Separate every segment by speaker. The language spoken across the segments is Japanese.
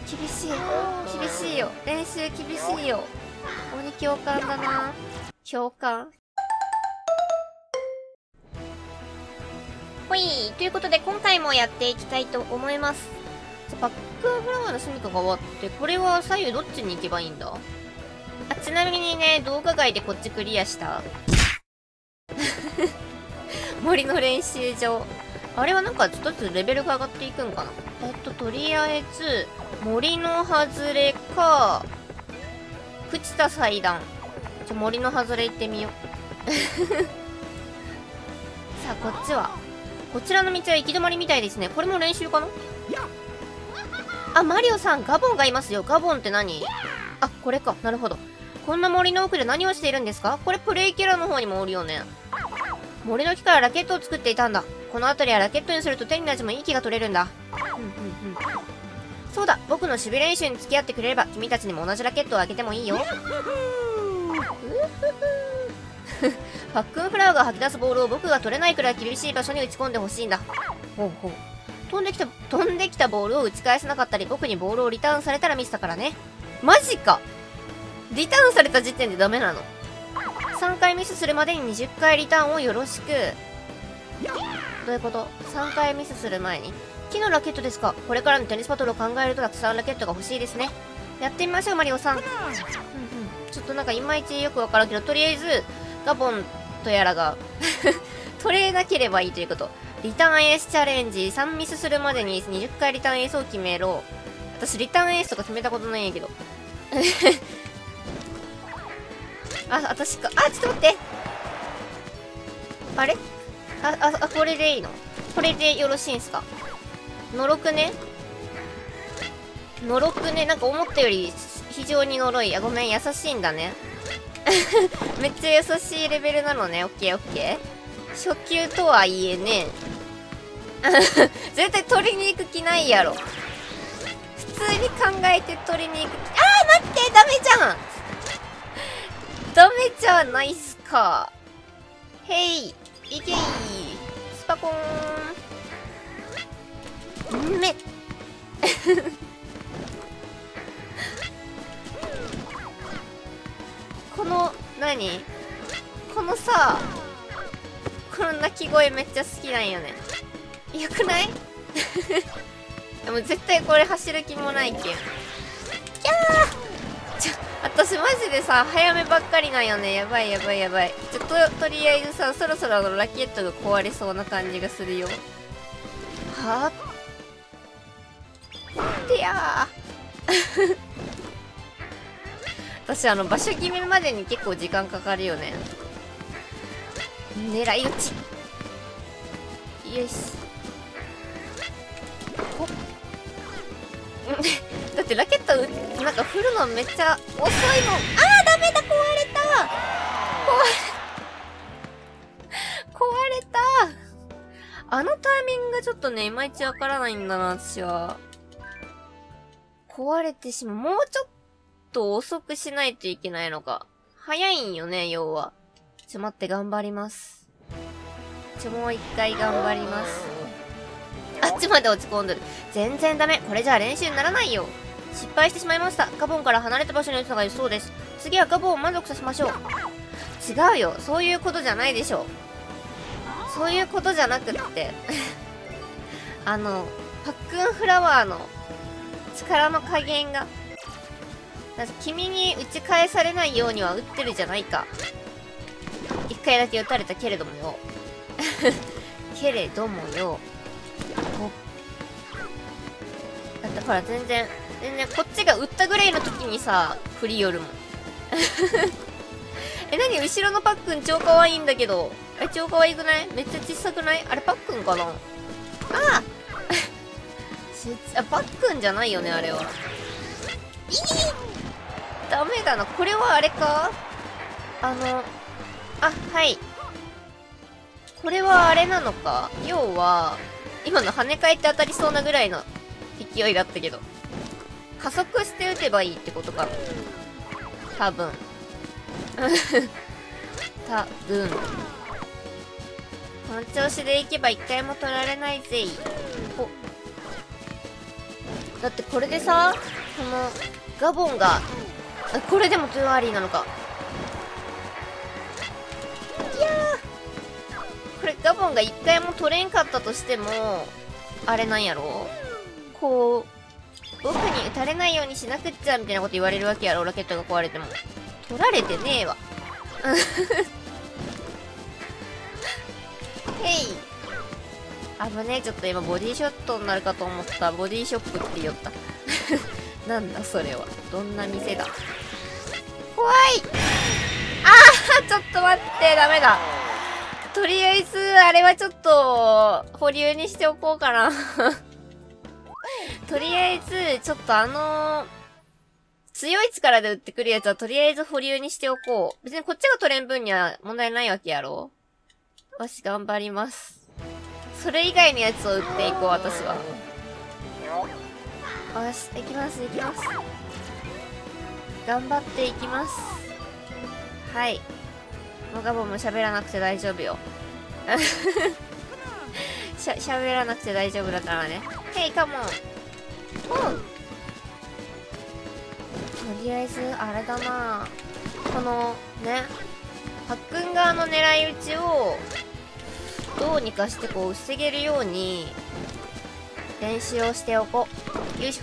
Speaker 1: 厳しい。厳しいよ。練習厳しいよ。鬼共感だな。共感。ほい。ということで、今回もやっていきたいと思います。バックフラワーの住処が終わって、これは左右どっちに行けばいいんだ？あ、ちなみにね、動画外でこっちクリアした。森の練習場。あれはなんか一つレベルが上がっていくんかな。とりあえず、森の外れか、朽ちた祭壇。森の外れ行ってみよう。さあ、こっちは。こちらの道は行き止まりみたいですね。これも練習かな？あ、マリオさん、ガボンがいますよ。ガボンって何？あ、これか。なるほど。こんな森の奥で何をしているんですか？これプレイキャラの方にもおるよね。森の木からラケットを作っていたんだ。この辺りはラケットにすると手になじむいい木が取れるんだ。そうだ、僕の守備練習に付き合ってくれれば君たちにも同じラケットをあげてもいいよ。パックンフラワーが吐き出すボールを僕が取れないくらい厳しい場所に打ち込んでほしいんだ。ほうほう。飛んできたボールを打ち返せなかったり、僕にボールをリターンされたらミスだからね。マジか。リターンされた時点でダメなの。3回ミスするまでに20回リターンをよろしく。どういうこと？ 3 回ミスする前に。木のラケットですか？これからのテニスバトルを考えるとたくさんラケットが欲しいですね。やってみましょう、マリオさん。ちょっとなんかいまいちよくわからんけど、とりあえず、ガボンとやらが、取れなければいいということ。リターンエースチャレンジ。3ミスするまでに20回リターンエースを決めろ。私、リターンエースとか決めたことないんやけど。あ、私か。あ、ちょっと待って。あれ？これでいいの？これでよろしいんすか？のろくね。のろくね。なんか思ったより非常にのろい。あ、ごめん、優しいんだね。めっちゃ優しいレベルなのね。オッケーオッケー。初級とはいえね。絶対取りに行く気ないやろ。普通に考えて取りに行く。あー、待って、ダメじゃん。ダメじゃないっすか。へい、いけい。スパコーン。め。この、何？このさ、この鳴き声めっちゃ好きなんよね。よくない？でも絶対これ走る気もないけん。キャー！私マジでさ、早めばっかりなんよね。やばいやばいやばい。とりあえずさ、そろそろラケットが壊れそうな感じがするよ。はぁってやー。私場所決めまでに結構時間かかるよね。狙い撃ち。よし。ほっ。だってラケットなんか振るのめっちゃ遅いもん。あー、ダメだ、壊れた。壊れた。あのタイミングがちょっとね、いまいちわからないんだな、私は。壊れてしまう。もうちょっと遅くしないといけないのか。早いんよね、要は。待って、頑張ります。もう一回頑張ります。あっちまで落ち込んでる。全然ダメ。これじゃあ練習にならないよ。失敗してしまいました。ガボンから離れた場所に打つのがそうです。次はガボンを満足させましょう。違うよ。そういうことじゃないでしょ。そういうことじゃなくってパックンフラワーの力の加減が、君に打ち返されないようには打ってるじゃないか。一回だけ打たれたけれどもよ。けれどもよ。だってほら、全然こっちが打ったぐらいの時にさ、振り寄るもん。何？後ろのパックン超可愛いんだけど。超可愛くない？めっちゃ小さくない？あれパックンかな？パックンじゃないよね、あれは。ダメだな。これはあれか？はい。これはあれなのか？要は、今の跳ね返って当たりそうなぐらいの勢いだったけど。加速して打てばいいってことか。多分。この調子でいけば一回も取られないぜい。だってこれでさ、 このガボンが、これでもトゥアーリーなのか。いやー、これガボンが一回も取れんかったとしても、あれなんやろ、こう、僕に撃たれないようにしなくっちゃみたいなこと言われるわけやろ、ラケットが壊れても。取られてねえわ。へい。危ねえ、ちょっと今ボディショットになるかと思った。ボディショップって言った。なんだそれは。どんな店だ。怖い。あー、ちょっと待って、ダメだ。とりあえず、あれはちょっと、保留にしておこうかな。とりあえず、ちょっと強い力で撃ってくるやつはとりあえず保留にしておこう。別にこっちが取れん分には問題ないわけやろ。よし、頑張ります。それ以外のやつを撃っていこう、私は。よし、行きます、行きます。頑張っていきます。はい。もうガボンも喋らなくて大丈夫よ。喋らなくて大丈夫だからね。ヘイ、カモン。とりあえず、あれだな、この、ね、パックン側の狙い撃ちを、どうにかしてこう、防げるように、練習をしておこう。よいしょ。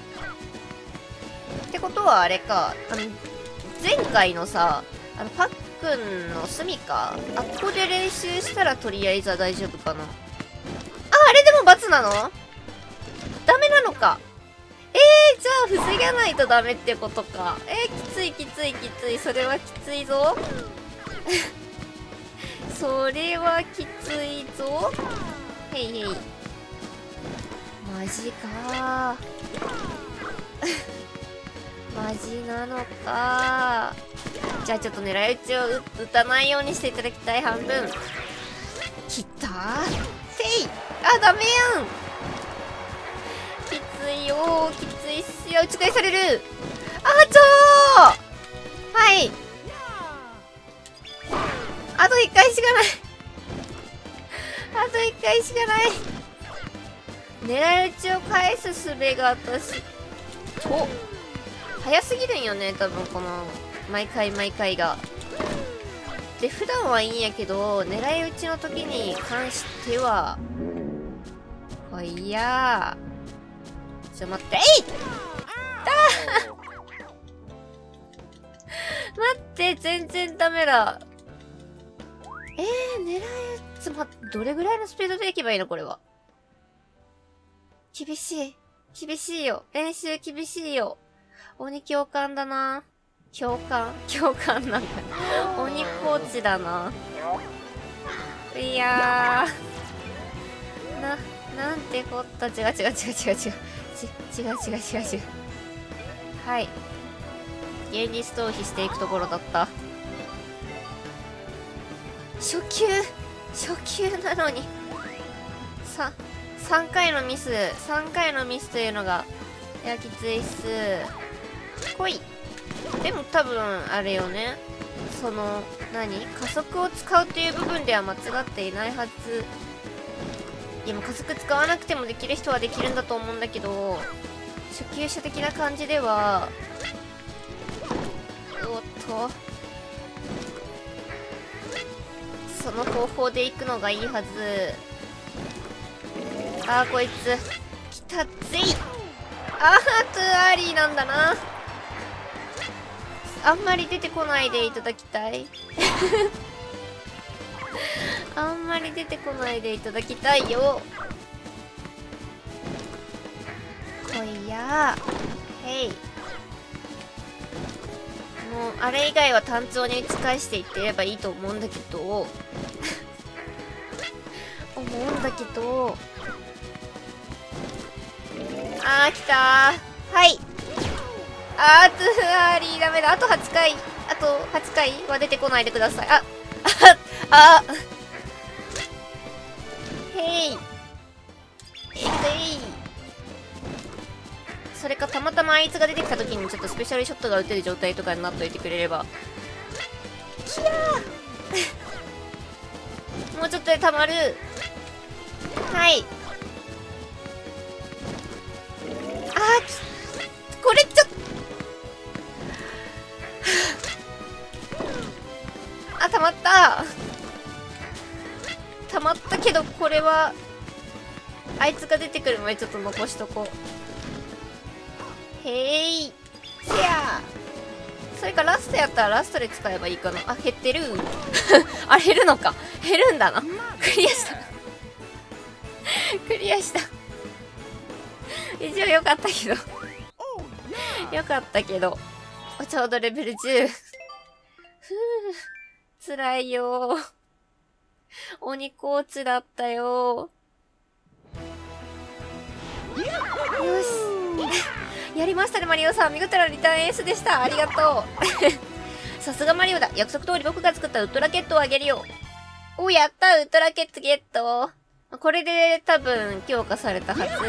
Speaker 1: ってことはあれか、前回のさ、パックンの住みか、あっこで練習したらとりあえずは大丈夫かな。あれでも罰なの？ダメなのか。じゃあ防がないとダメってことか。きついきついきつい。それはきついぞ。それはきついぞ。へいへい。マジかマジなのか。じゃあちょっと狙い撃ちを撃たないようにしていただきたい。半分。切ったー。せい。あ、ダメやん。きついよー、きついっすよ。打ち返される。はい。あと1回しかない。あと1回しかない。狙い撃ちを返す術が私、早すぎるんよね、多分この、毎回毎回が。で、普段はいいんやけど、狙い撃ちの時に関しては、ほいやー。ちょっと待って、待って、全然ダメだ。狙い撃ち、どれぐらいのスピードで行けばいいのこれは。厳しい。厳しいよ。練習厳しいよ。鬼教官だな。教官なんだ。鬼コーチだな。いやー。なんてこった。違う。はい。現実逃避していくところだった。初級なのに。3回のミスというのが、いや、きついっす。来い。でも多分、あれよね。加速を使うっていう部分では間違っていないはず。いや、もう加速使わなくてもできる人はできるんだと思うんだけど、初級者的な感じでは、その方法で行くのがいいはず。こいつきたぜい。トゥアーリーなんだな。あんまり出てこないでいただきたい。あんまり出てこないでいただきたいよ。来いやー。へい。もうあれ以外は単調に打ち返していってればいいと思うんだけど来たー。はい。トゥアーリーダメだ。あと8回は出てこないでください。へい。それかたまたまあいつが出てきた時にちょっとスペシャルショットが打てる状態とかになっといてくれれば。キヤー。もうちょっとで溜まる。はい。これれは、あいつが出てくる前ちょっと残しとこう。へい。せやそれかラストやったらラストで使えばいいかな。あ、減ってるあ、減るのか。減るんだな。クリアした。クリアした。一応よかったけど。よかったけど。ちょうどレベル10。ふぅ。辛いよー。鬼コーチだったよー。よし。やりましたね、マリオさん。見事なリターンエースでした。ありがとう。さすがマリオだ。約束通り僕が作ったウッドラケットをあげるよ。お、やったウッドラケットゲット。これで多分強化されたはず。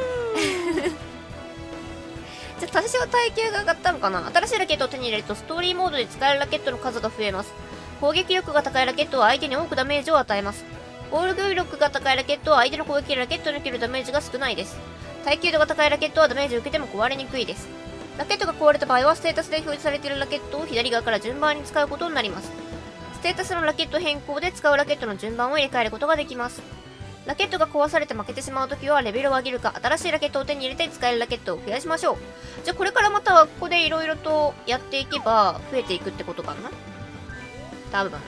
Speaker 1: じゃ、多少耐久が上がったのかな。新しいラケットを手に入れるとストーリーモードで使えるラケットの数が増えます。攻撃力が高いラケットは相手に多くダメージを与えます。防御力が高いラケットは相手の攻撃ラケットに受けるダメージが少ないです。耐久度が高いラケットはダメージを受けても壊れにくいです。ラケットが壊れた場合はステータスで表示されているラケットを左側から順番に使うことになります。ステータスのラケット変更で使うラケットの順番を入れ替えることができます。ラケットが壊されて負けてしまうときはレベルを上げるか新しいラケットを手に入れて使えるラケットを増やしましょう。じゃあこれからまたここで色々とやっていけば増えていくってことかな多分。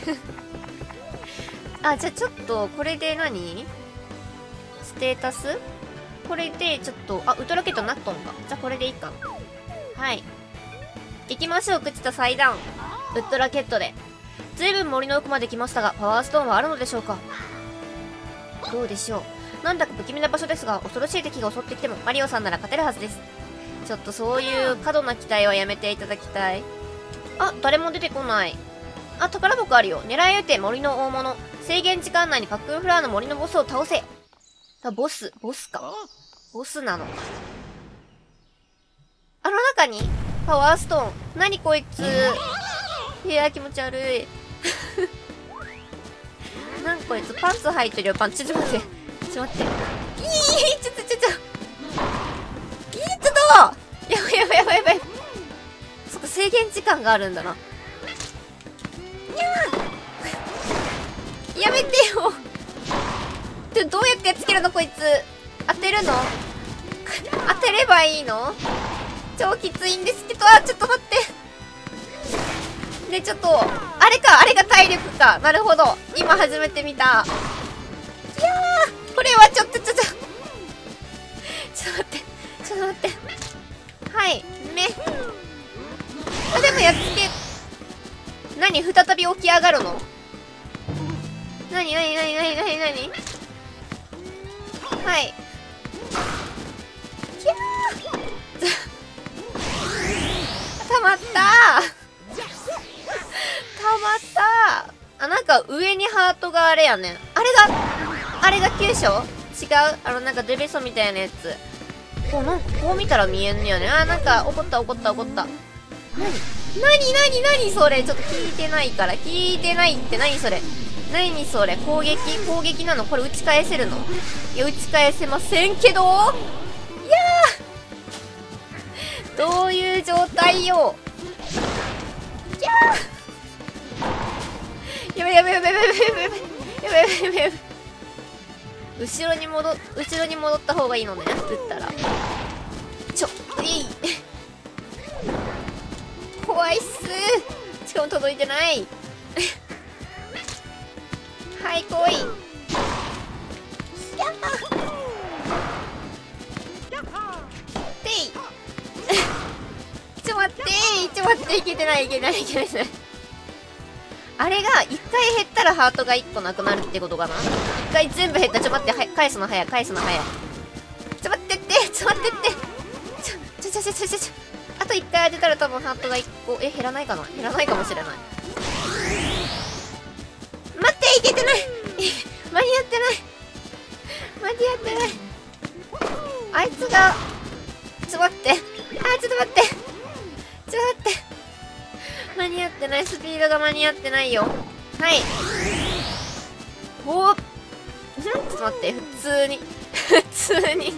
Speaker 1: あ、じゃあちょっとこれで何ステータスこれでちょっと、あ、ウトラケットになっとんか。じゃあこれでいいか。はい。行きましょう、朽ちた祭壇。ウッドラケットで。ずいぶん森の奥まで来ましたが、パワーストーンはあるのでしょうか。どうでしょう。なんだか不気味な場所ですが、恐ろしい敵が襲ってきても、マリオさんなら勝てるはずです。ちょっとそういう過度な期待はやめていただきたい。あ、誰も出てこない。あ、宝箱あるよ。狙い撃て、森の大物。制限時間内にパックンフラワーの森のボスを倒せ。ボスか。ボスなのか。あの中にパワーストーン。何こいつ。いや、気持ち悪い。なんこいつ、パンツ履いてるよ、パンツ。ちょっと待って。ちょっと。やばい。そっか、制限時間があるんだな。やめてよ。どうやってやっつけるのこいつ。当てるの当てればいいの超きついんですけど、あ、ちょっと待って。ね、ちょっと、あれが体力か。なるほど。今初めて見た。いやー、これはちょっと待って。はい、あ、でもやっつけ、何再び起き上がるの何はい。きゃーたまったあ、なんか上にハートがあれやねん。あれが急所違うなんかデベソみたいなやつ。なんかこう見たら見えんねやね。あ、なんか怒った。何それちょっと聞いてないから。聞いてないって何それ攻撃なのこれ打ち返せるのいや、打ち返せませんけどいやーどういう状態よやべ。後ろに戻った方がいいのね。打ったら。怖いっす。しかも届いてない。はい、来い。やったていちょ待っていけてない。あれが一回減ったらハートが1個なくなるってことかな。一回全部減った。待って、返すの早い。待ってってあと1回当てたら多分ハートが1個減らないかもしれない。待って、いけてない間に合ってないあいつがちょっと待って間に合ってない。スピードが間に合ってないよ。はい。おっちょっと待って。普通に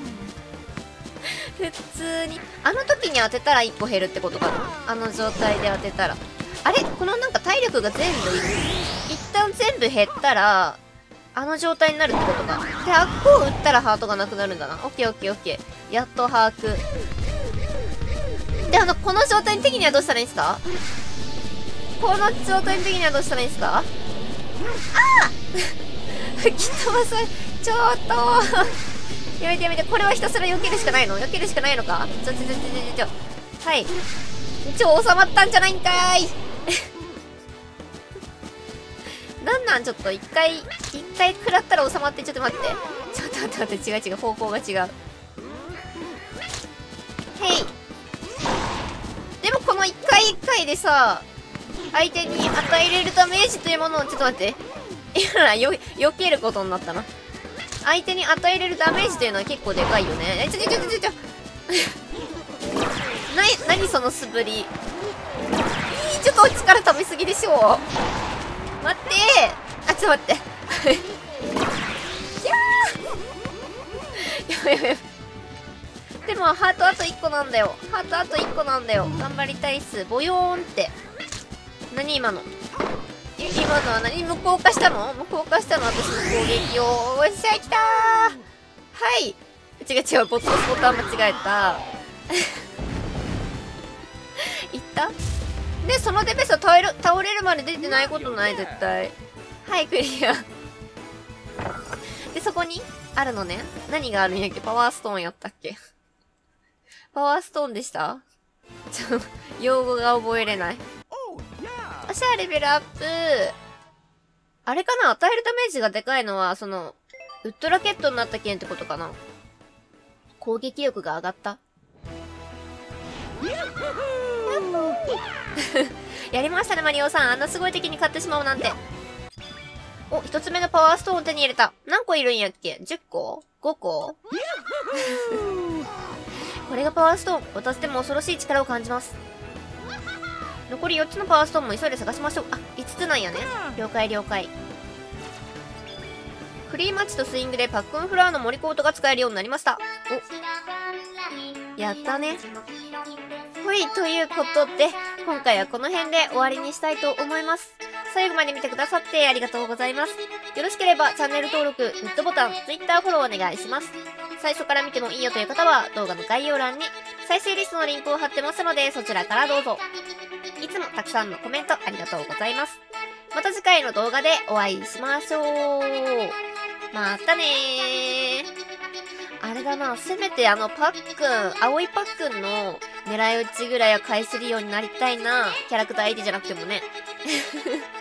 Speaker 1: あの時に当てたら1個減るってことかな。あの状態で当てたら。あれこのなんか体力が一旦全部減ったらあの状態になるってことか。で、あっこを打ったらハートがなくなるんだな。オッケーオッケーオッケー。やっと把握。で、この状態的にはどうしたらいいんすか？この状態的にはどうしたらいいんすか？ああ吹き飛ばされ、ちょっとやめてやめて。これはひたすら避けるしかないの？避けるしかないのか？はい。収まったんじゃないんかーいなんちょっと一回食らったら収まって、ちょっと待って。ちょっと待って、違う、方向が違う。へい。でもこの一回でさ、相手に与えれるダメージというものを、ちょっと待って。今な、避けることになったな。相手に与えれるダメージというのは結構でかいよね。何その素振り。ちょっと力溜めすぎでしょ。待ってー。あ、ちょっと待って。やばい。でも、ハートあと1個なんだよ。頑張りたいっす。ボヨーンって。何今の。今のは何？無効化したの？私の攻撃を。おっしゃ、来たー。はい。違う、ボタン間違えた。いったで、そのデベスは倒れるまで出てないことない、絶対。はい、クリア。で、そこに、あるのね。何があるんやっけ？パワーストーンやったっけ？パワーストーンでした？用語が覚えれない。おしゃ、レベルアップ。あれかな？与えるダメージがでかいのは、ウッドラケットになった件ってことかな？攻撃力が上がった。やりましたね、マリオさん。あんなすごい敵に勝ってしまうなんて。お、一つ目のパワーストーンを手に入れた。何個いるんやっけ？ 10 個 ?5 個これがパワーストーン。私でも恐ろしい力を感じます。残り4つのパワーストーンも急いで探しましょう。あ、5つなんやね。了解。フリーマッチとスイングでパックンフラワーの森コートが使えるようになりました。お、やったね。ほい、ということで、今回はこの辺で終わりにしたいと思います。最後まで見てくださってありがとうございます。よろしければチャンネル登録、グッドボタン、Twitter フォローお願いします。最初から見てもいいよという方は動画の概要欄に再生リストのリンクを貼ってますので、そちらからどうぞ。いつもたくさんのコメントありがとうございます。また次回の動画でお会いしましょう。またねー。あれだな、せめてパックン、青いパックンの狙い撃ちぐらいは返せるようになりたいな。キャラクター相手じゃなくてもね。